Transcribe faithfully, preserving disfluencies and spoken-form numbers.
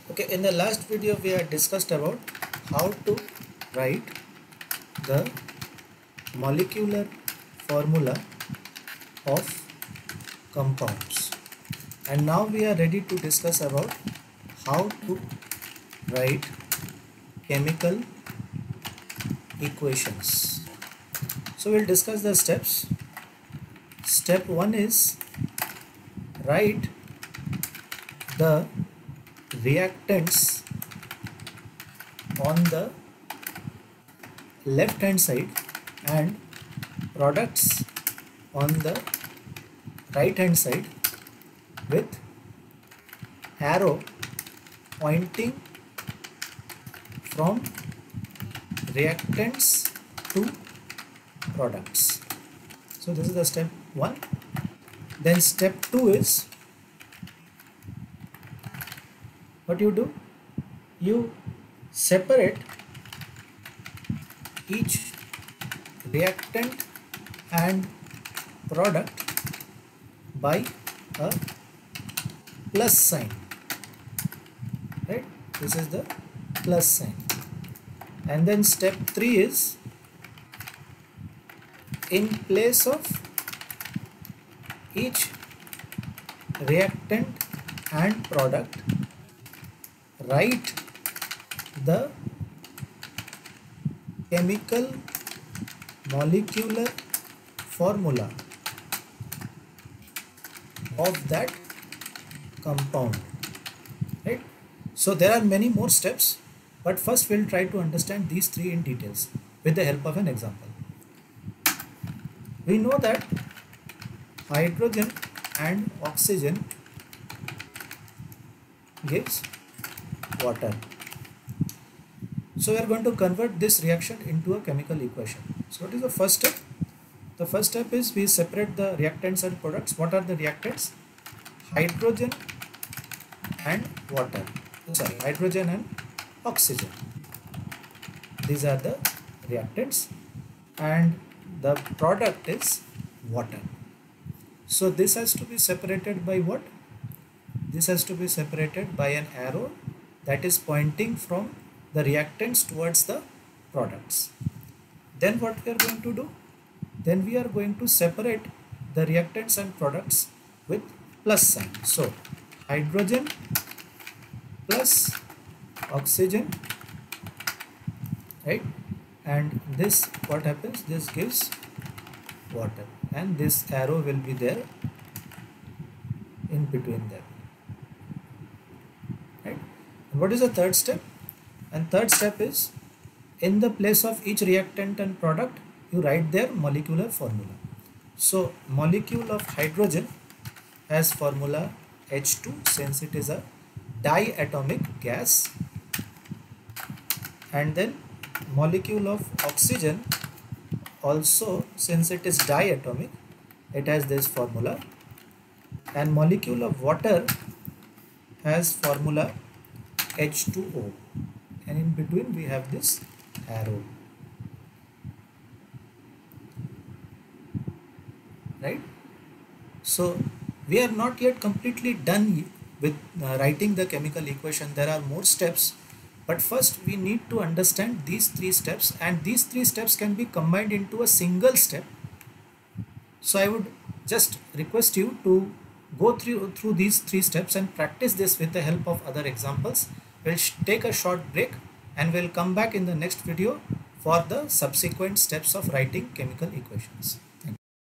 Okay, in the last video we had discussed about how to write the molecular formula of compounds, and now we are ready to discuss about how to write chemical equations. So we'll discuss the steps. Step one is write the reactants on the left hand side and products on the right hand side with arrow pointing from reactants to products. So this is the step one. Then step two is, what you do? You separate each reactant and product by a plus sign, right? This is the plus sign. And then step three is, in place of each reactant and product, write the chemical molecular formula of that compound, right? So there are many more steps, but first we'll try to understand these three in details with the help of an example. We know that hydrogen and oxygen gives water. So we are going to convert this reaction into a chemical equation. So what is the first step? The first step is we separate the reactants and products. What are the reactants? Hydrogen and water. Sorry, hydrogen and oxygen. These are the reactants, and the product is water. So this has to be separated by what? This has to be separated by an arrow that is pointing from the reactants towards the products. Then what we are going to do? Then we are going to separate the reactants and products with plus sign. So hydrogen plus oxygen, right? And this, what happens? This gives water, and this arrow will be there in between them, right? And what is the third step? And third step is, in the place of each reactant and product, you write their molecular formula. So molecule of hydrogen has formula H two, since it is a diatomic gas, and then molecule of oxygen also, since it is diatomic, it has this formula, and molecule of water has formula H two O, and in between we have this arrow, right? So we are not yet completely done with uh, writing the chemical equation. There are more steps, but first we need to understand these three steps, and these three steps can be combined into a single step. So I would just request you to go through through these three steps and practice this with the help of other examples. We'll take a short break and we'll come back in the next video for the subsequent steps of writing chemical equations.